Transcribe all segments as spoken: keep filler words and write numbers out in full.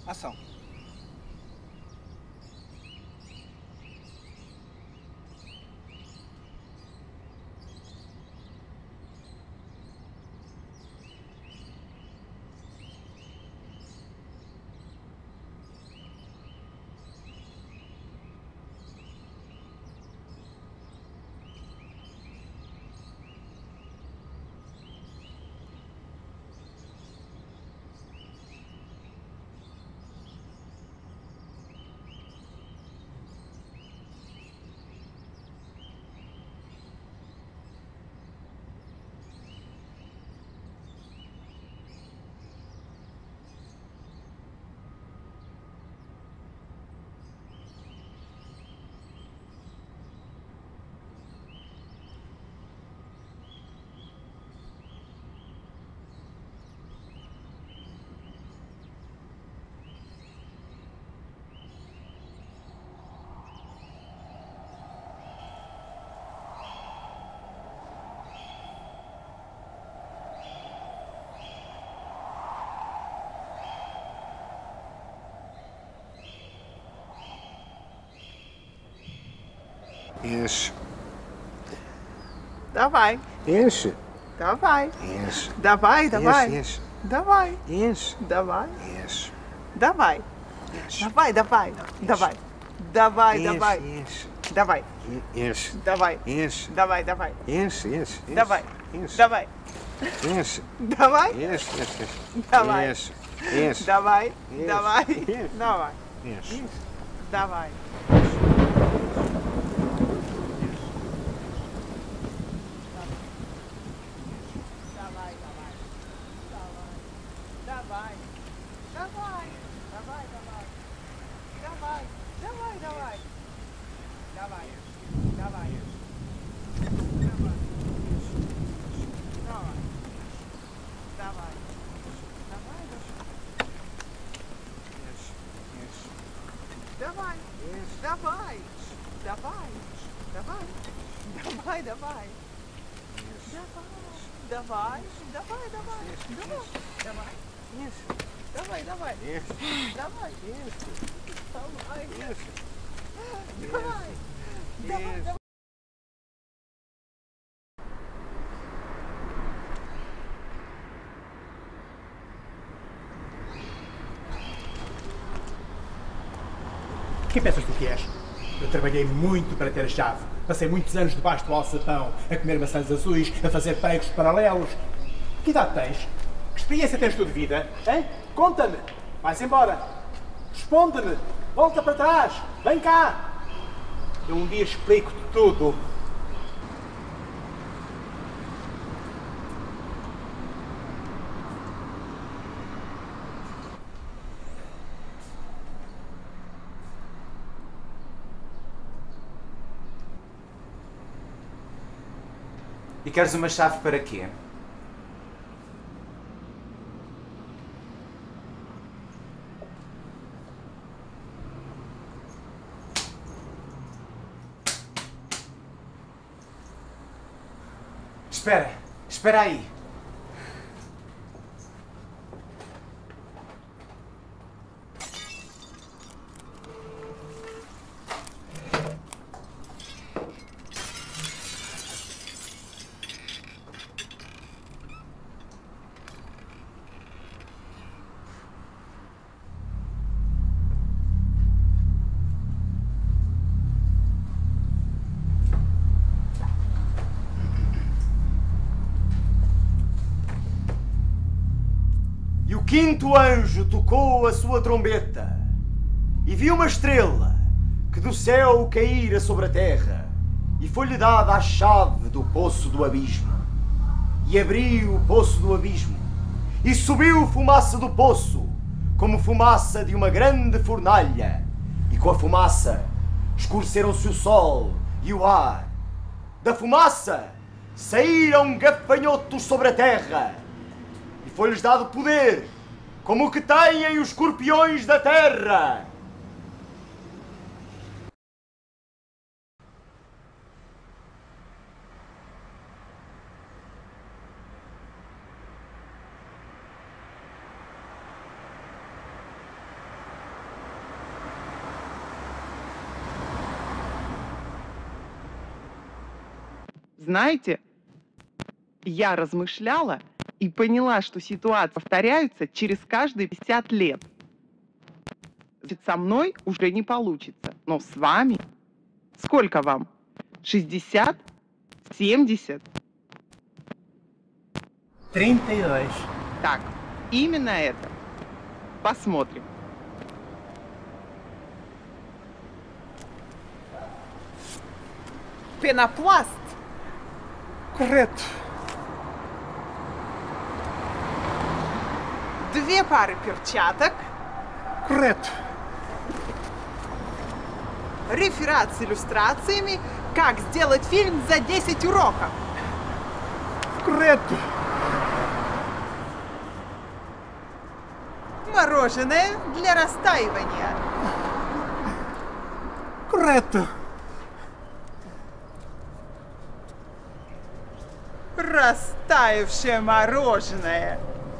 Ação. Enche. Давай. Enche. Давай. Enche. Давай, давай. Enche, enche. Давай. Enche. Давай. Enche. Давай. Enche. Давай, давай. Давай. Давай, Enche, давай. enche. Давай. Enche. Давай. Enche. Давай, давай. Enche, enche. enche. Давай. Enche. Давай. Enche. Давай. Enche, enche, enche. Давай. Enche. Enche. Давай. Enche. Давай. Enche. Давай. Enche. Давай. Давай. Давай. Давай, давай. Давай. Давай, давай. Давай. Давай. Давай. Давай. Давай. Давай, давай. Давай. Давай. Давай. Давай, давай. Давай. Давай, давай. Давай. Давай. Давай, давай. Давай. Давай. Давай. Давай, давай. Quem pensas tu que és? Eu trabalhei muito para ter a chave. Passei muitos anos debaixo do alçapão, a comer maçãs azuis, a fazer pregos paralelos. Que idade tens? Que experiência tens tu de vida? Hein? Conta-me! Vai-se embora! Responde-me! Volta para trás! Vem cá! Eu um dia explico-te tudo. E queres uma chave para quê? Espera, espera aí. E o quinto anjo tocou a sua trombeta, e viu uma estrela que do céu caíra sobre a terra, e foi-lhe dada a chave do poço do abismo. E abriu o poço do abismo, e subiu fumaça do poço, como fumaça de uma grande fornalha, e com a fumaça escureceram-se o sol e o ar. Da fumaça saíram gafanhotos sobre a terra, e foi-lhes dado poder, como o que têm os escorpiões da terra. Знаете, я размышляла и поняла, что ситуации повторяются через каждые пятьдесят лет. Ведь со мной уже не получится, но с вами... Сколько вам? шестьдесят? семьдесят? trinta e dois. Так, именно это. Посмотрим. Пенопласт. Correto. Две пары перчаток. Correto. Реферат с иллюстрациями «Как сделать фильм за десять уроков». Correto. Мороженое для растаивания. Correto. Растаявшее мороженое.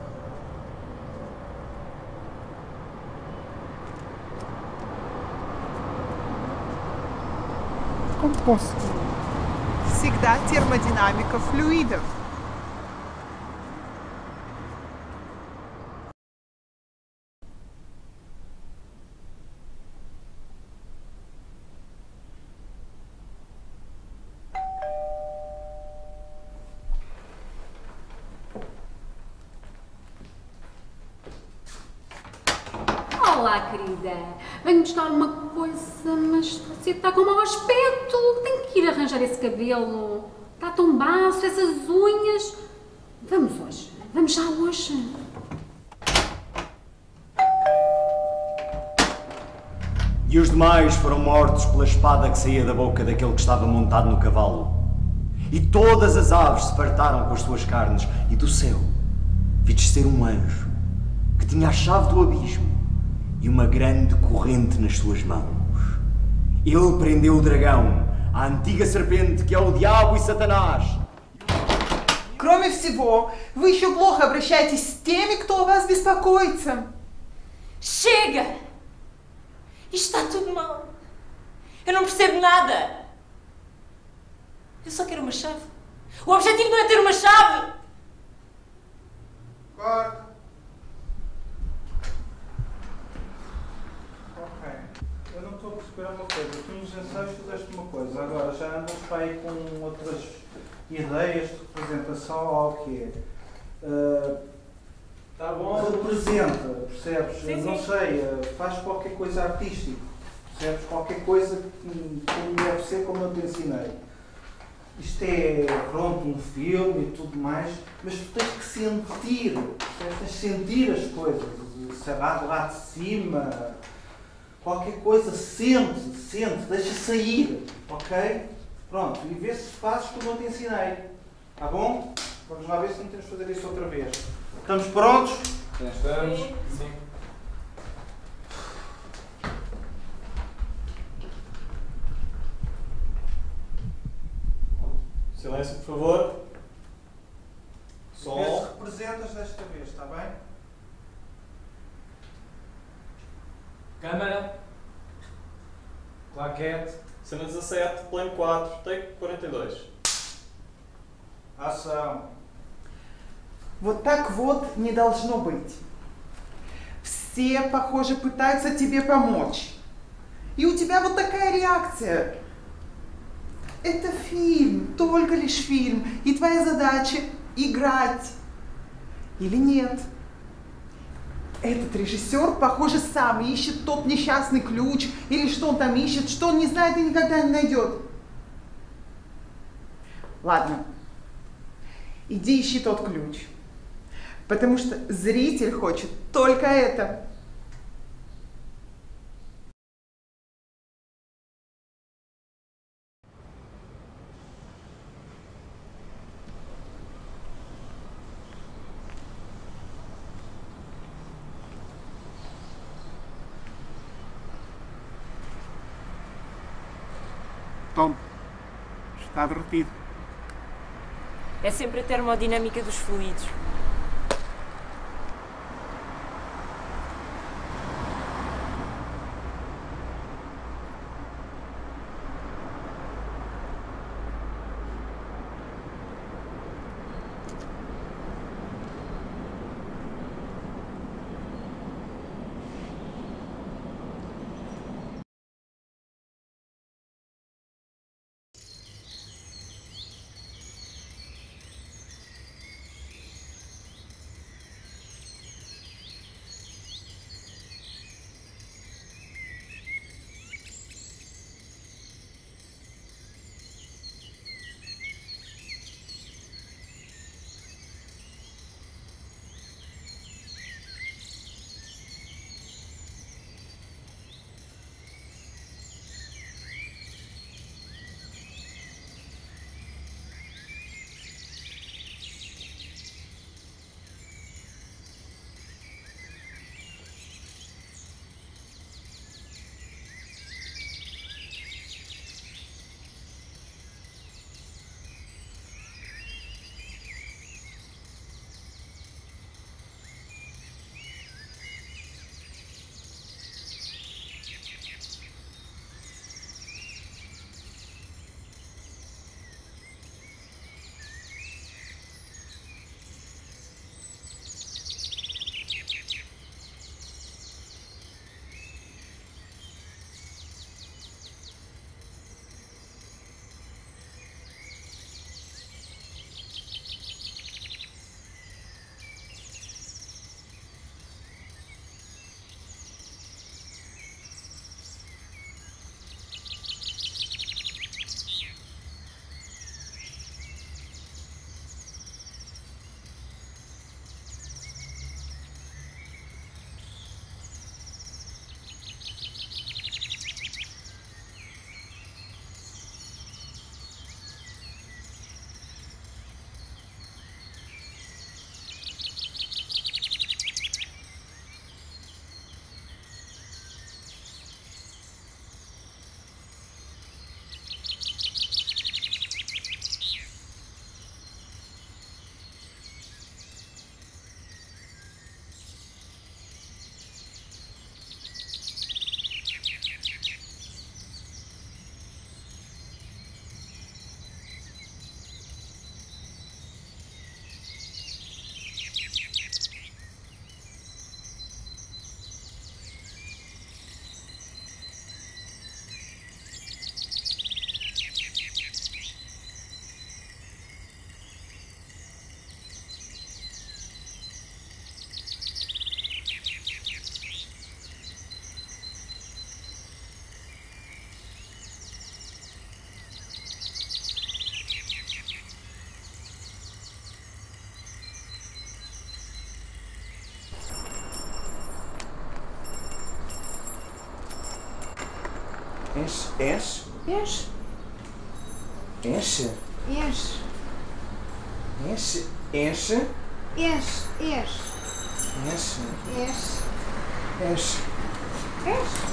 Como posso? Всегда термодинамика флюидов. Olá, querida. Venho buscar uma coisa, mas você está com mau aspecto. Tenho que ir arranjar esse cabelo. Está tão baço, essas unhas. Vamos hoje. Vamos já hoje. E os demais foram mortos pela espada que saía da boca daquele que estava montado no cavalo. E todas as aves se fartaram com as suas carnes. E do céu vi descer um anjo que tinha a chave do abismo e uma grande corrente nas suas mãos. Ele prendeu o dragão, a antiga serpente que é o diabo и Сатанás. Кроме всего, вы еще плохо обращаетесь с теми, кто о вас беспокоится. Chega! Isto está tudo mal. Eu não percebo nada. Eu só quero uma chave. O objetivo não é ter uma chave. Corta. Ok. Eu não estou a perceber uma coisa. Tu nos ensaios fizeste uma coisa. Agora já andas para aí com outras ideias de representação ou o quê? Está bom, representa, percebes? Sim, não sim. sei, uh, faz qualquer coisa artística, percebes? Qualquer coisa que, como deve ser, como eu te ensinei. Isto é, pronto, um filme e tudo mais, mas tu tens que sentir, percebes? Tens que sentir as coisas, sei lá, lá de cima, qualquer coisa, sente, sente, deixa sair, ok? Pronto, e vê se fazes como eu te ensinei, tá bom? Vamos lá ver se não temos de fazer isso outra vez. Estamos prontos? Estamos. Sim. Silêncio, por favor. Vê se Som. representas desta vez, está bem? Câmara. Claquete. Cena dezassete, plano quatro, take quarenta e dois. Ação. Вот так вот не должно быть. Все, похоже, пытаются тебе помочь. И у тебя вот такая реакция. Это фильм, только лишь фильм. И твоя задача играть. Или нет? Этот режиссер, похоже, сам ищет тот несчастный ключ. Или что он там ищет, что он не знает и никогда не найдет. Ладно. Иди ищи тот ключ. Потому что зритель хочет только это. Tom, está derretido. É sempre a termodinâmica dos fluidos. Enche, enche, Enche, enche, enche, enche, enche, enche, enche, enche, enche, enche. enche.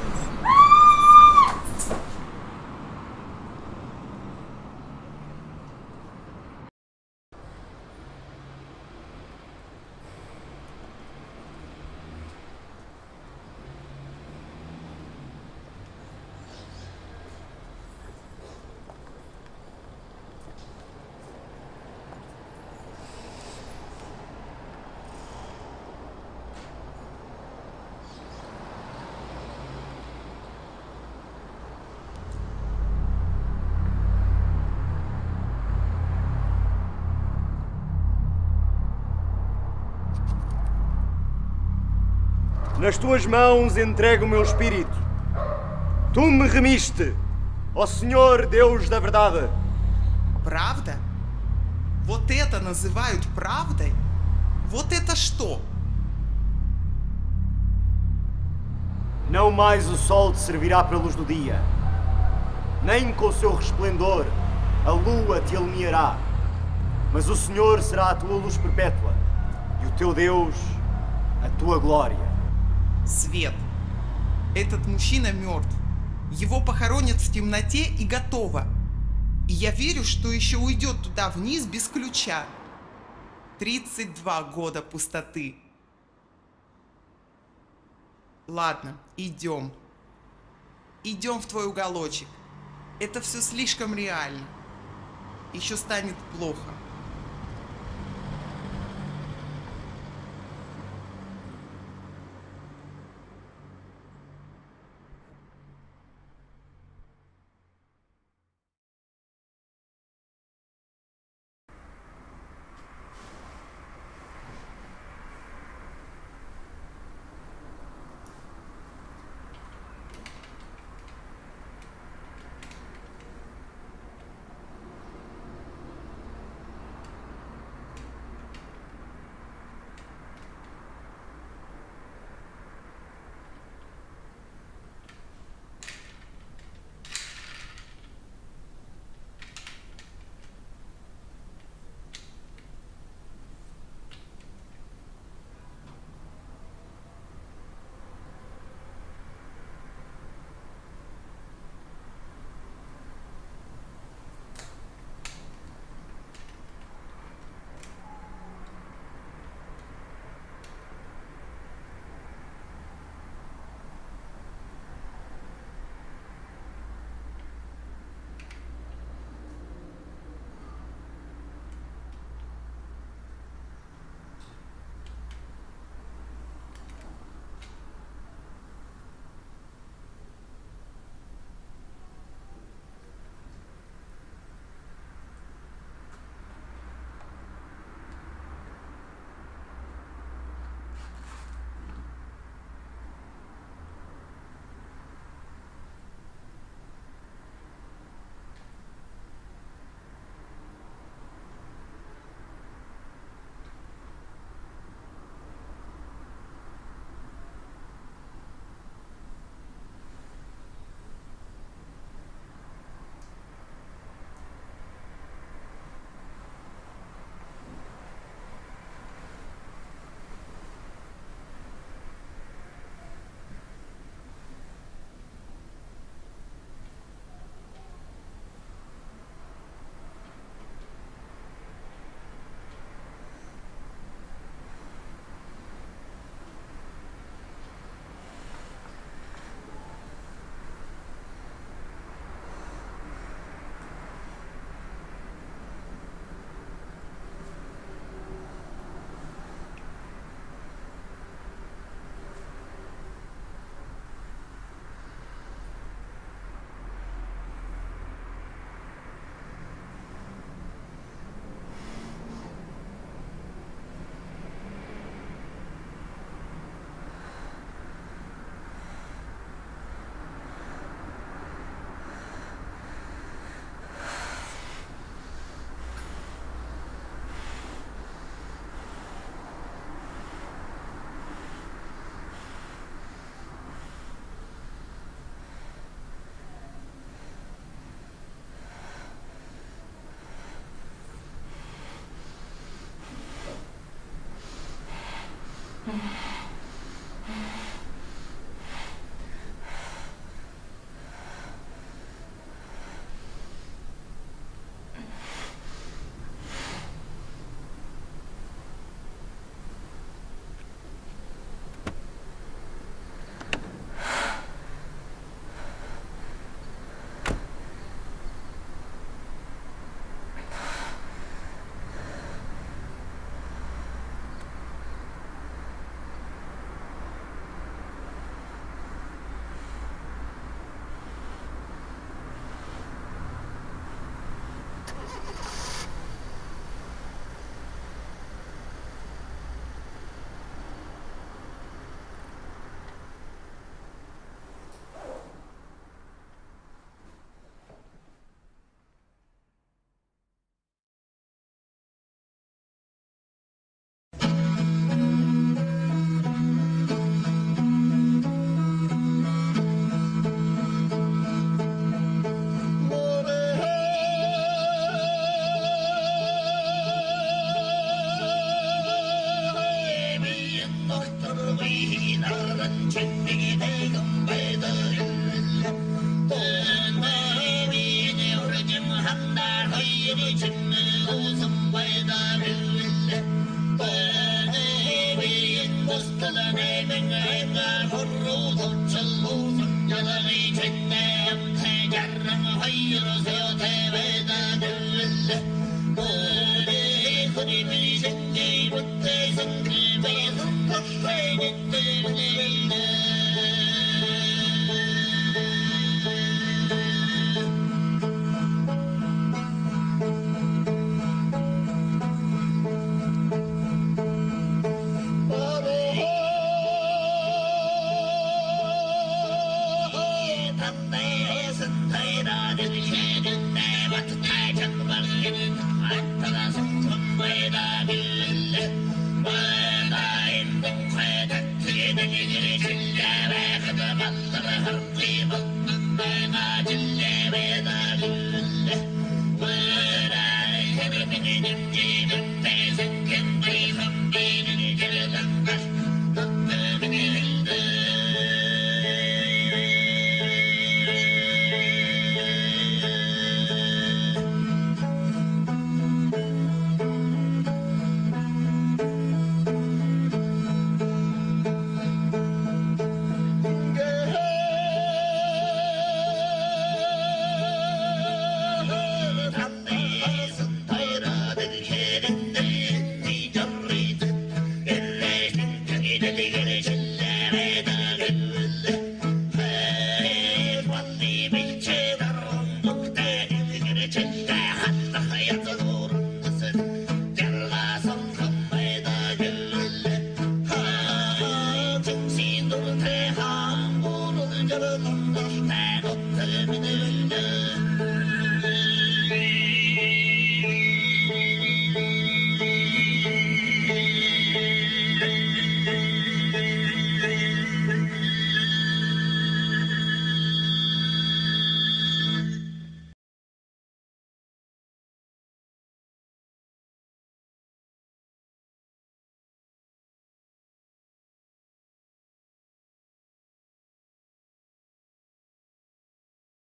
Nas tuas mãos entrego o meu espírito. Tu me remiste, ó Senhor Deus da verdade. Правда? Вот это называют правдой? Вот это что? Não mais o sol te servirá para a luz do dia, nem com o seu resplendor a lua te iluminará, mas o Senhor será a tua luz perpétua e o teu Deus a tua glória. Свет. Этот мужчина мертв. Его похоронят в темноте и готово. И я верю, что еще уйдет туда вниз без ключа. тридцать два года пустоты. Ладно, идем. Идем в твой уголочек. Это все слишком реально. Еще станет плохо. Thank you.